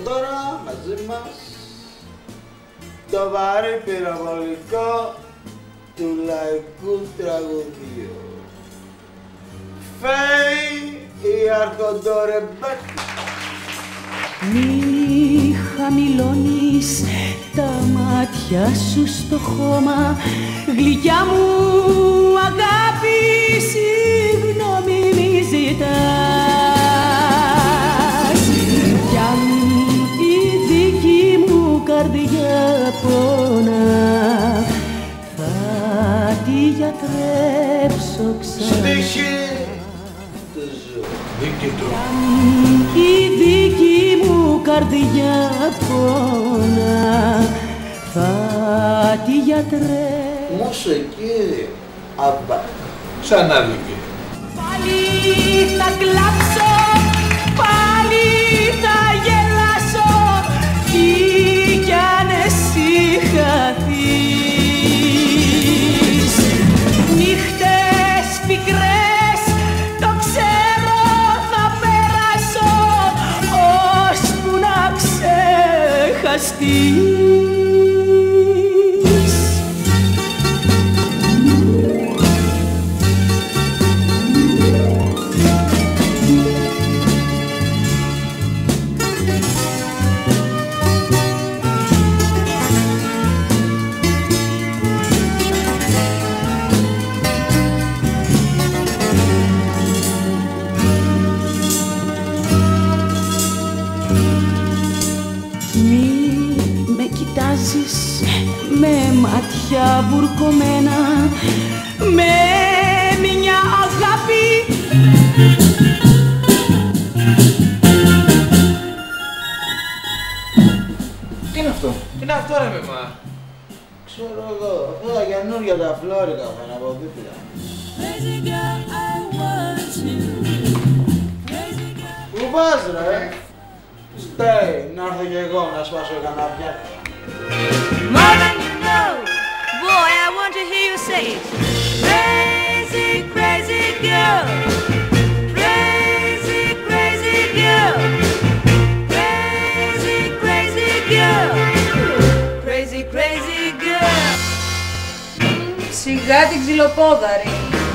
τώρα μαζί μας το βαρύ πυροβολικό του λαϊκού τραγουδιού. Φέη η αρχοντορεμπέκη. Μη χαμηλώνεις τα μάτια σου στο χώμα, γλυκιά μου αγάπη, συγγνώμη μη ζητάς. Κι αν η δική μου καρδιά πόνα, θα τη γιατρέψω ξανά. Στοίχη του ζω. Δίκη του. Η δική μου καρδιά πόνα, θα τη γιατρέψω. Μουσική αμπά. Ξανά δίκη. Πάλι θα κλάψω, πάλι θα γελάσω, τι κι αν εσύ χαθείς. Νύχτες πικρές, το ξέρω θα περάσω, ώσπου να ξεχαστείς. Με μάτια βουρκωμένα, με μια αγάπη. Τι είναι αυτό? Τι είναι αυτό ρε μεμά? Ξέρω εγώ, αυτά τα καινούργια τα φλόρικα θα είναι από δίπλα. Πού πας ρε? Στέι, να έρθω κι εγώ να σπάσω κανένα πιάτο. More than you know, boy, I want to hear you say it. Crazy, crazy girl. Crazy, crazy girl. Crazy, crazy girl. Crazy, crazy girl. Σιγά την ξυλοπόδαρη.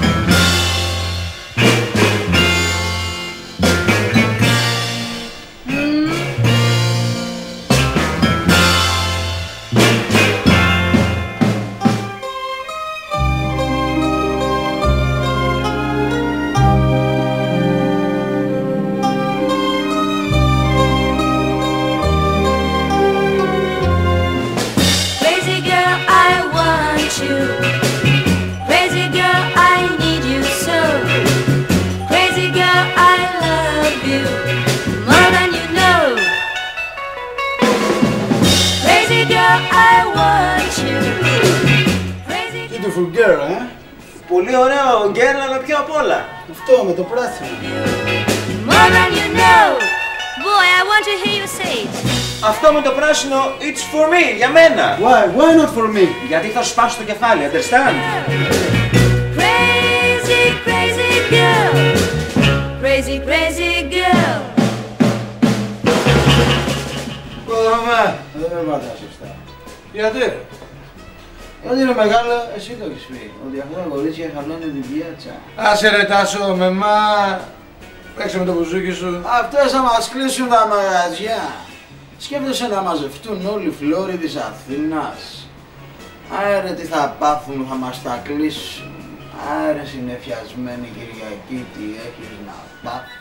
Beautiful girl, Πολύ ωραίο girl, αλλά πιο απ' όλα. Αυτό με το πράσινο. More than you know, boy, I want to hear you say it. Αυτό με το πράσινο, it's for me, για μένα. Why not for me? Γιατί θα σου σπάσω το κεφάλι, understand? Crazy, crazy girl. Crazy, crazy girl. Δεν με πατάς σωστά. Γιατί? Γιατί είναι μεγάλο, εσύ το έχεις πει, ότι αυτά τα κορίτσια χαλώνουν την πιάτσα. Άσε ρε Τάσο, μεμά. Παίξε με το μπουζούκι σου. Αυτές θα μας κλείσουν τα μαγαζιά. Σκέφτεσαι να μαζευτούν όλοι οι φλόροι της Αθήνας. Άρα τι θα πάθουν, θα μας τα κλείσουν. Άρα συνεφιασμένη Κυριακή, τι έχεις να πάθουν.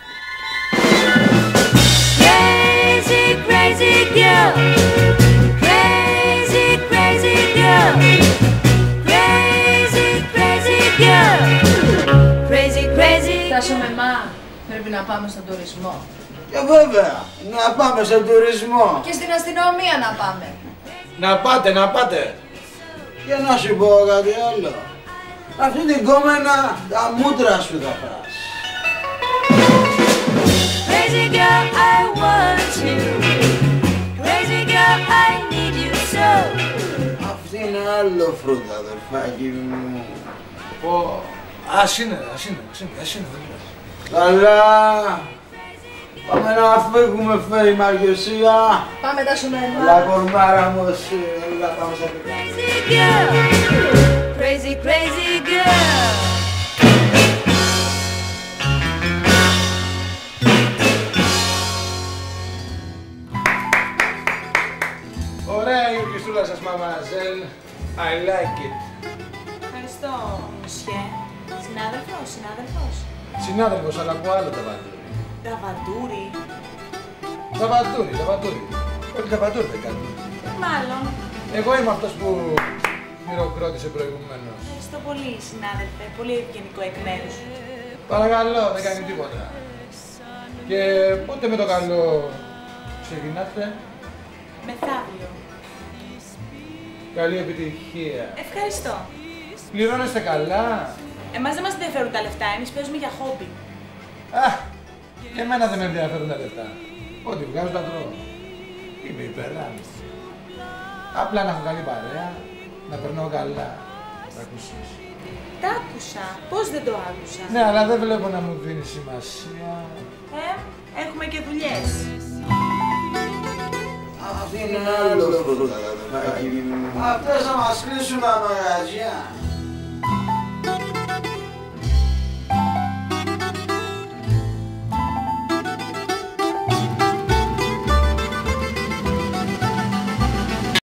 Crazy, crazy girl. Crazy, crazy girl. Crazy, crazy girl. Crazy, crazy. Τάσο μεμά, πρέπει να πάμε στον τουρισμό. Και βέβαια, να πάμε στον τουρισμό. Και στην αστυνομία να πάμε. Να πάτε. Και να σου πω κάτι άλλο. Αυτή την κόμενα τα μούτρα σου θα φας. Crazy girl, I want you. Crazy girl, I need you so. Αυτή είναι άλλο φρούτα, αδερφάκι μου. Ας είναι. Καλά. Πάμε να φύγουμε, Φέη Μαργιωσία. Πάμε τα σου μένα. La κορμάρα μου, εσύ. Να πάμε στα παιδιά. Crazy girl, crazy, crazy girl. Ωραία η ορκιστούλα σας, μαμαζέλ. I like it. Ευχαριστώ, μουσιέ. Συνάδελφος. Συνάδελφος, αλλά από άλλο ταβαντούρι. Ταβαντούρι. Ταβαντούρι. Όχι ταβαντούρι δεν κάνει. Μάλλον. Εγώ είμαι αυτός που χειροκρότησε προηγουμένως. Ευχαριστώ πολύ, συνάδελφε. Πολύ ευγενικό εκ μέρους. Παρακαλώ, δεν κάνει τίποτα. Και πότε με το καλό ξεκινάτε? Μεθαύριο. Καλή επιτυχία. Ευχαριστώ. Πληρώνεστε καλά? Εμάς δεν μας ενδιαφέρουν τα λεφτά, εμείς παίζουμε για χόμπι. Και εμένα δεν με ενδιαφέρουν τα λεφτά. Ό,τι βγάζω τα τρώω. Είμαι υπεράνω. Απλά να έχω καλή παρέα, να περνάω καλά. Θα ακούσεις. Τα άκουσα. Πώς δεν το άκουσα. Ναι, αλλά δεν βλέπω να μου δίνει σημασία. Έχουμε και δουλειές. Αυτές θα μας κλείσουν τα μαγαζιά.